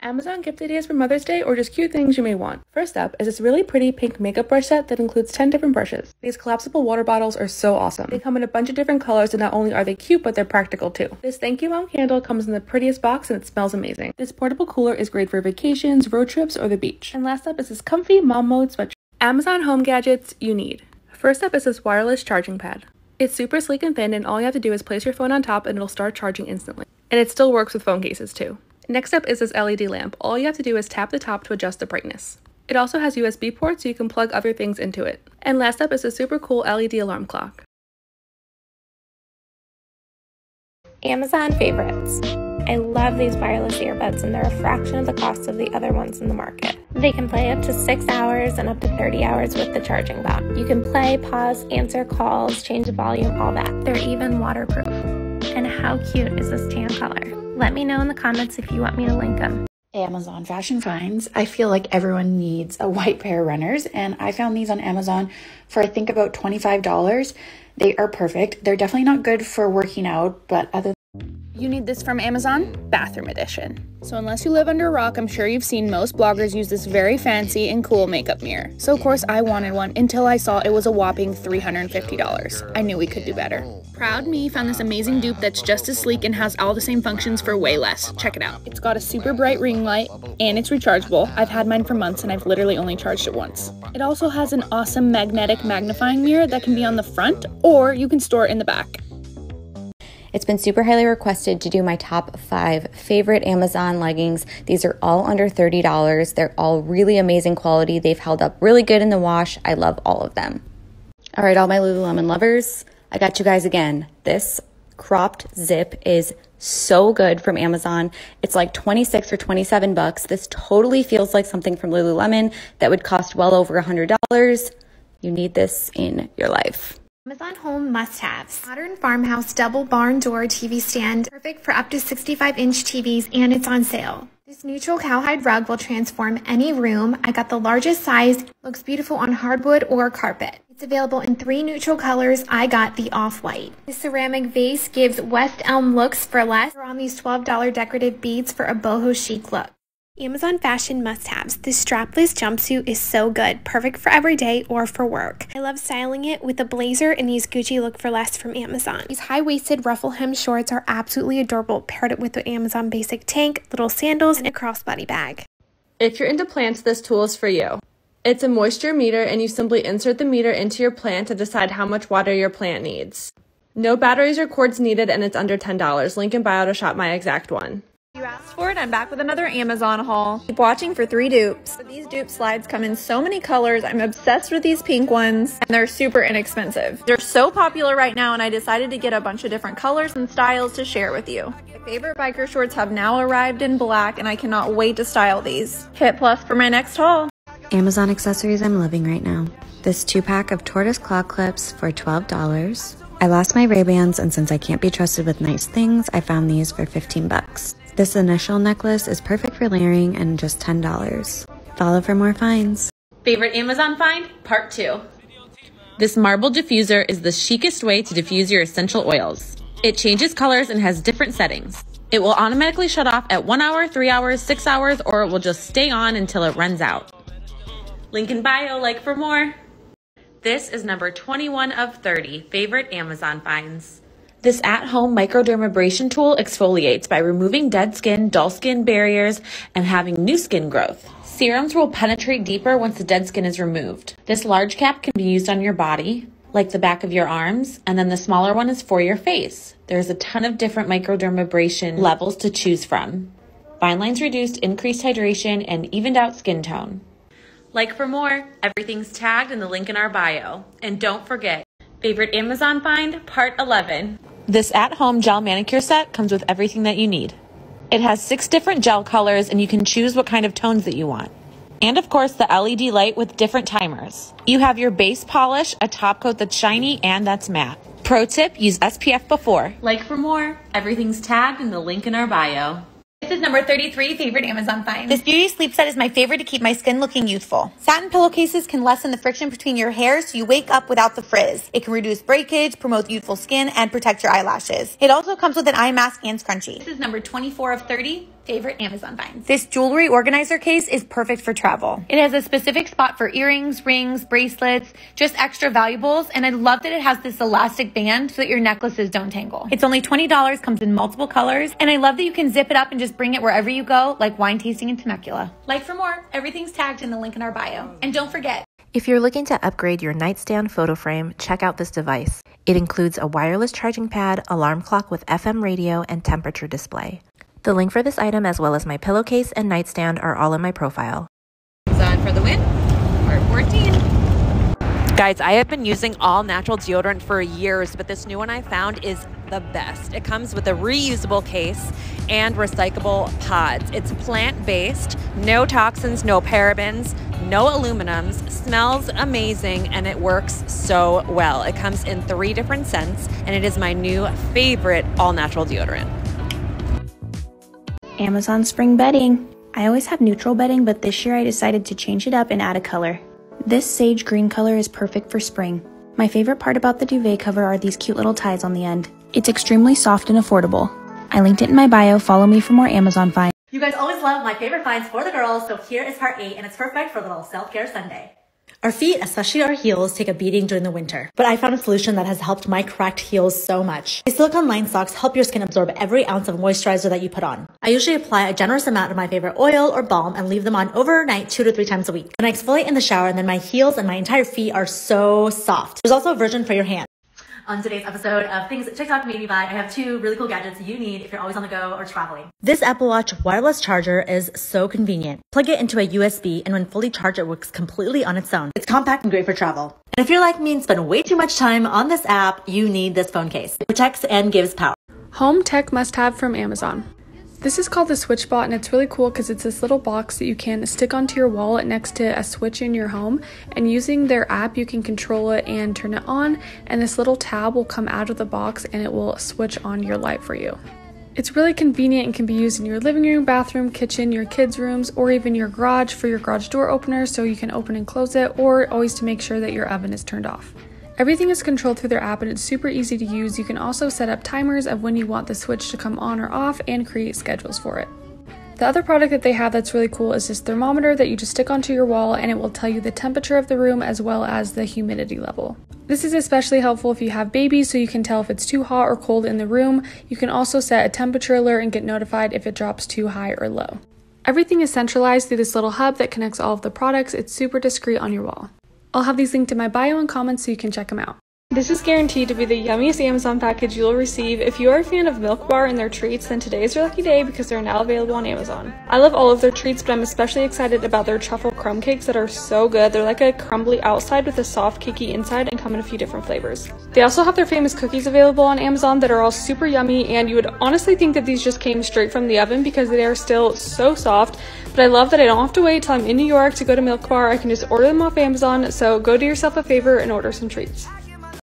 Amazon gift ideas for Mother's Day or just cute things you may want. First up is this really pretty pink makeup brush set that includes 10 different brushes. These collapsible water bottles are so awesome. They come in a bunch of different colors and not only are they cute, but they're practical too. This Thank You Mom candle comes in the prettiest box and it smells amazing. This portable cooler is great for vacations, road trips, or the beach. And last up is this comfy mom mode sweatshirt. Amazon home gadgets you need. First up is this wireless charging pad. It's super sleek and thin and all you have to do is place your phone on top and it'll start charging instantly. And it still works with phone cases too. Next up is this LED lamp. All you have to do is tap the top to adjust the brightness. It also has USB ports so you can plug other things into it. And last up is a super cool LED alarm clock. Amazon favorites. I love these wireless earbuds and they're a fraction of the cost of the other ones in the market. They can play up to 6 hours and up to 30 hours with the charging dock. You can play, pause, answer calls, change the volume, all that. They're even waterproof. And how cute is this tan color? Let me know in the comments if you want me to link them. Amazon fashion finds. I feel like everyone needs a white pair of runners, and I found these on Amazon for I think about $25. They are perfect. They're definitely not good for working out, but You need this from Amazon, bathroom edition. So unless you live under a rock, I'm sure you've seen most bloggers use this very fancy and cool makeup mirror. So of course I wanted one until I saw it was a whopping $350. I knew we could do better. Proud me found this amazing dupe that's just as sleek and has all the same functions for way less. Check it out. It's got a super bright ring light and it's rechargeable. I've had mine for months and I've literally only charged it once. It also has an awesome magnetic magnifying mirror that can be on the front or you can store it in the back. It's been super highly requested to do my top 5 favorite Amazon leggings. These are all under $30. They're all really amazing quality. They've held up really good in the wash. I love all of them. All right, all my Lululemon lovers, I got you guys again. This cropped zip is so good from Amazon. It's like 26 or 27 bucks. This totally feels like something from Lululemon that would cost well over $100. You need this in your life. Amazon home must-haves. Modern farmhouse double barn door TV stand, perfect for up to 65-inch TVs, and it's on sale. This neutral cowhide rug will transform any room. I got the largest size, looks beautiful on hardwood or carpet. It's available in 3 neutral colors. I got the off-white. This ceramic vase gives West Elm looks for less. Throw on these $12 decorative beads for a boho chic look. Amazon fashion must-haves. This strapless jumpsuit is so good, perfect for every day or for work. I love styling it with a blazer and these Gucci look for less from Amazon. These high-waisted ruffle hem shorts are absolutely adorable, paired it with the Amazon basic tank, little sandals, and a crossbody bag. If you're into plants, this tool is for you. It's a moisture meter and you simply insert the meter into your plant to decide how much water your plant needs. No batteries or cords needed and it's under $10. Link in bio to shop my exact one. You asked for it, I'm back with another Amazon haul. Keep watching for 3 dupes. These dupe slides come in so many colors. I'm obsessed with these pink ones and they're super inexpensive. They're so popular right now and I decided to get a bunch of different colors and styles to share with you. My favorite biker shorts have now arrived in black and I cannot wait to style these. Hit plus for my next haul. Amazon accessories I'm loving right now. This 2-pack of tortoise claw clips for $12. I lost my Ray-Bans and since I can't be trusted with nice things, I found these for 15 bucks. This initial necklace is perfect for layering and just $10. Follow for more finds. Favorite Amazon find? Part 2. This marble diffuser is the chicest way to diffuse your essential oils. It changes colors and has different settings. It will automatically shut off at 1 hour, 3 hours, 6 hours, or it will just stay on until it runs out. Link in bio, like for more. This is number 21 of 30 favorite Amazon finds. This at-home microdermabrasion tool exfoliates by removing dead skin, dull skin barriers, and having new skin growth. Serums will penetrate deeper once the dead skin is removed. This large cap can be used on your body, like the back of your arms, and then the smaller one is for your face. There's a ton of different microdermabrasion levels to choose from. Fine lines reduced, increased hydration, and evened out skin tone. Like for more, everything's tagged in the link in our bio. And don't forget, favorite Amazon find, part 11. This at-home gel manicure set comes with everything that you need. It has 6 different gel colors and you can choose what kind of tones that you want. And of course the LED light with different timers. You have your base polish, a top coat that's shiny and that's matte. Pro tip, use SPF before. Like for more, everything's tagged in the link in our bio. This is number 33 favorite Amazon find. This beauty sleep set is my favorite to keep my skin looking youthful. Satin pillowcases can lessen the friction between your hairs so you wake up without the frizz. It can reduce breakage, promote youthful skin, and protect your eyelashes. It also comes with an eye mask and scrunchie. This is number 24 of 30 favorite Amazon finds. This jewelry organizer case is perfect for travel. It has a specific spot for earrings, rings, bracelets, just extra valuables, and I love that it has this elastic band so that your necklaces don't tangle. It's only $20, comes in multiple colors, and I love that you can zip it up and just bring it wherever you go, like wine tasting in Temecula. Like for more, everything's tagged in the link in our bio. And don't forget, if you're looking to upgrade your nightstand photo frame, check out this device. It includes a wireless charging pad, alarm clock with FM radio, and temperature display. The link for this item, as well as my pillowcase and nightstand, are all in my profile. Amazon for the win, part 14. Guys, I have been using all natural deodorant for years, but this new one I found is the best. It comes with a reusable case and recyclable pods. It's plant-based, no toxins, no parabens, no aluminums, smells amazing, and it works so well. It comes in 3 different scents, and it is my new favorite all-natural deodorant. Amazon spring bedding. I always have neutral bedding, but this year I decided to change it up and add a color. This sage green color is perfect for spring. My favorite part about the duvet cover are these cute little ties on the end. It's extremely soft and affordable. I linked it in my bio. Follow me for more Amazon finds. You guys always love my favorite finds for the girls, so here is part 8, and it's perfect for a little self-care Sunday. Our feet, especially our heels, take a beating during the winter, but I found a solution that has helped my cracked heels so much. These silicone-lined socks help your skin absorb every ounce of moisturizer that you put on. I usually apply a generous amount of my favorite oil or balm and leave them on overnight 2 to 3 times a week. Then I exfoliate in the shower, and then my heels and my entire feet are so soft. There's also a version for your hands. On today's episode of Things TikTok Made Me Buy, I have 2 really cool gadgets you need if you're always on the go or traveling. This Apple Watch wireless charger is so convenient. Plug it into a USB, and when fully charged, it works completely on its own. It's compact and great for travel. And if you're like me and spend way too much time on this app, you need this phone case. It protects and gives power. Home tech must-have from Amazon. This is called the SwitchBot, and it's really cool because it's this little box that you can stick onto your wall next to a switch in your home, and using their app you can control it and turn it on, and this little tab will come out of the box and it will switch on your light for you. It's really convenient and can be used in your living room, bathroom, kitchen, your kids' rooms, or even your garage for your garage door opener so you can open and close it, or always to make sure that your oven is turned off. Everything is controlled through their app, and it's super easy to use. You can also set up timers of when you want the switch to come on or off and create schedules for it. The other product that they have that's really cool is this thermometer that you just stick onto your wall, and it will tell you the temperature of the room as well as the humidity level. This is especially helpful if you have babies, so you can tell if it's too hot or cold in the room. You can also set a temperature alert and get notified if it drops too high or low. Everything is centralized through this little hub that connects all of the products. It's super discreet on your wall. I'll have these linked in my bio and comments so you can check them out. This is guaranteed to be the yummiest Amazon package you'll receive. If you are a fan of Milk Bar and their treats, then today is your lucky day because they're now available on Amazon. I love all of their treats, but I'm especially excited about their truffle crumb cakes that are so good. They're like a crumbly outside with a soft cakey inside and come in a few different flavors. They also have their famous cookies available on Amazon that are all super yummy, and you would honestly think that these just came straight from the oven because they are still so soft. But I love that I don't have to wait till I'm in New York to go to Milk Bar. I can just order them off Amazon, so go do yourself a favor and order some treats.